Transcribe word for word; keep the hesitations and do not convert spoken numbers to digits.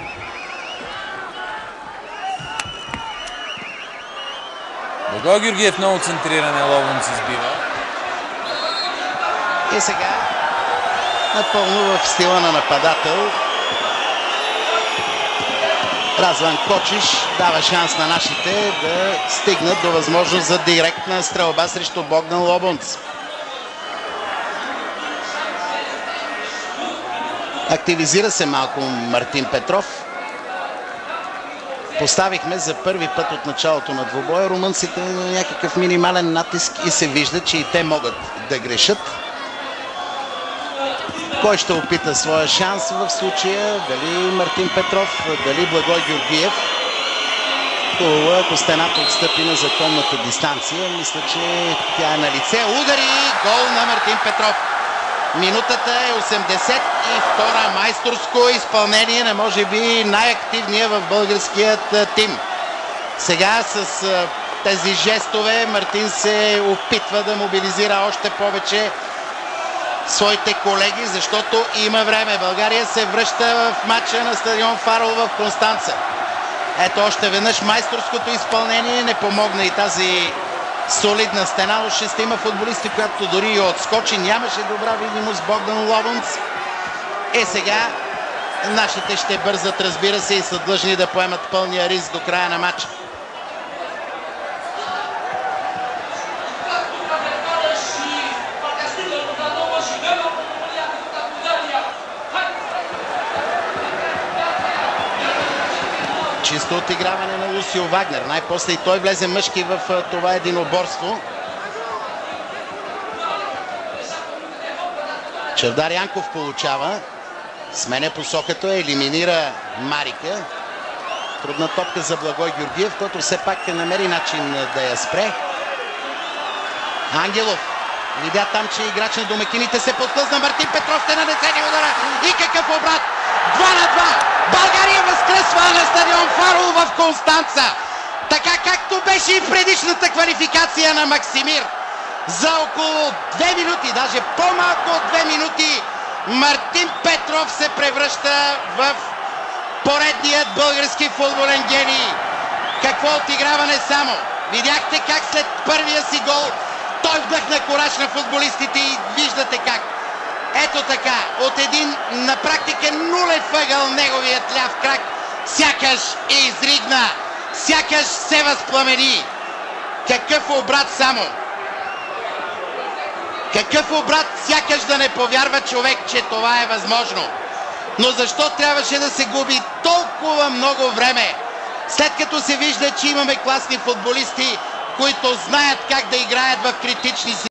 Благой Георгиев много центриране, Лобон се сбива. И сега напълно в стила на нападател. Разван Кочиш дава шанс на нашите да стигнат до възможност за директна стрелба срещу Богдан Лобонц. Активизира се малко Мартин Петров. Поставихме за първи път от началото на двубоя румънците на някакъв минимален натиск и се вижда, че и те могат да грешат. Кой ще опита своя шанс в случая? Дали Мартин Петров, дали Благой Георгиев? Хубаво, ако стената отстъпи на законната дистанция, мисля, че тя е на лице. Удари! Гол на Мартин Петров. Минутата е осемдесет и втора. Майсторско изпълнение на може би най-активния в българският тим. Сега с тези жестове Мартин се опитва да мобилизира още повече своите колеги, защото има време. България се връща в матча на стадион Фарол в Констанца. Ето още веднъж майсторското изпълнение. Не помогна и тази солидна стена от шестима футболисти, която дори и отскочи. Нямаше добра видимост Богдан Лобонц. Е, сега нашите ще бързат, разбира се, и са длъжни да поемат пълния риск до края на матча. Чисто отиграване на Лусио Вагнер. Най-после и той влезе мъжки в това единоборство. Чавдар Янков получава. Сменя посоката, елиминира Марика. Трудна топка за Благой Георгиев, който все пак намери начин да я спре. Ангелов видя там, че играч на домакините се подхлъзна. Мартин Петров ще нанесе удара. И какъв обрат! два на два! България възкръсва на стадион Фарол в Констанца. Така както беше и в предишната квалификация на Максимир. За около две минути, даже по-малко от две минути, Мартин Петров се превръща в поредният български футболен гений. Какво отиграване само! Видяхте как след първия си гол той вдъхна кураж на футболистите и виждате как. Ето така, от един на практика нулев ъгъл неговият ляв крак сякаш е изригна, сякаш се възпламени. Какъв обрат само! Какъв обрат, сякаш да не повярва човек, че това е възможно. Но защо трябваше да се губи толкова много време, след като се вижда, че имаме класни футболисти, които знаят как да играят в критични ситуации?